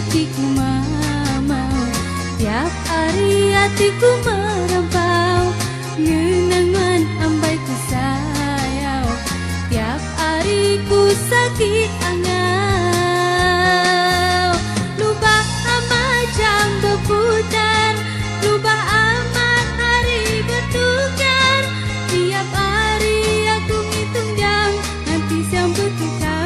hatiku mamau, tiap hari hatiku merempau, ngenangan ambai ku sayau, tiap hari ku sakit angau. Lubah macam berputar, lubah amat hari bertukar, tiap hari aku hitung jam, nanti siang bertukar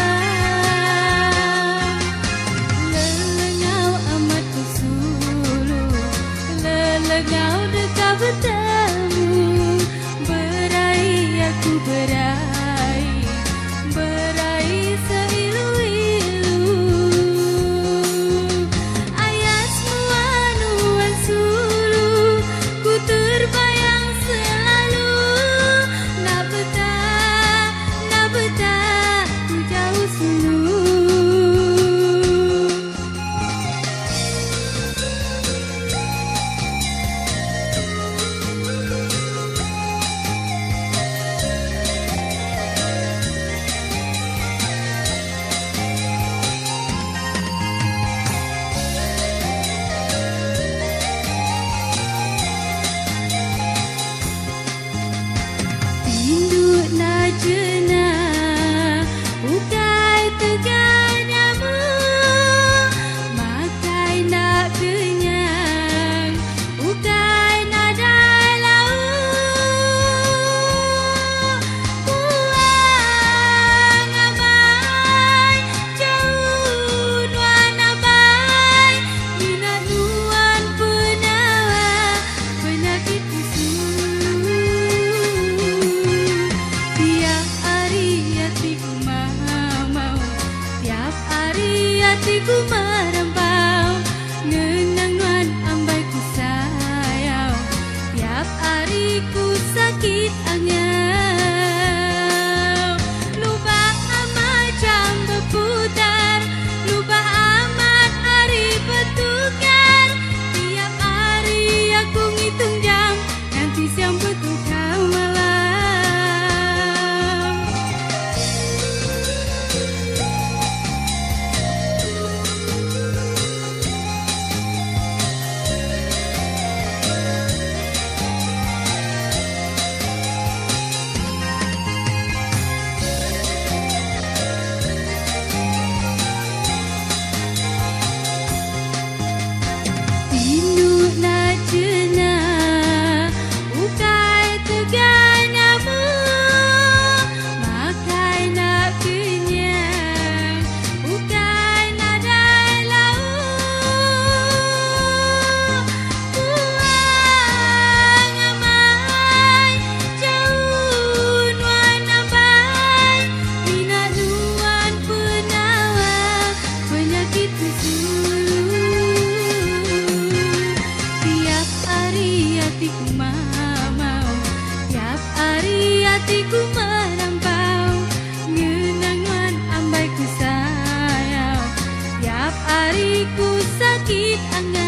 malam. Lelengau amat ku sulu, lelengau dekat bertemu, berai aku berai, berai seilu-ilu. Ayat semua nuan sulu, ku terbayang selalu, nak betah, ku jauh sulu. Tinduk na jena, ukai teganyamu, makai nak kenyang, ukai nadai lau. Puang abai, jauh nuan abai, minat nuan penawa, penyakit usul. Tiap hari hatiku mamau, tiap hari hatiku merempau, ngenang nuan ambai ku sayau, tiap hari ku sakit angau. Lubah macam berputar, lubah amat hari bertukar, tiap hari aku ngitung jam, nanti siang bertukar malam. Tinduk na jena, ukai teganyamu, makai nak kenyang, ukai nadai lau. Puang amai, jauh nuan abai, minat nuan penawa, penyakit usul. Tiap hari hatiku mamau, tiap hari hatiku merempau, ngenang nuan ambai ku sayau, tiap hari ku sakit angau.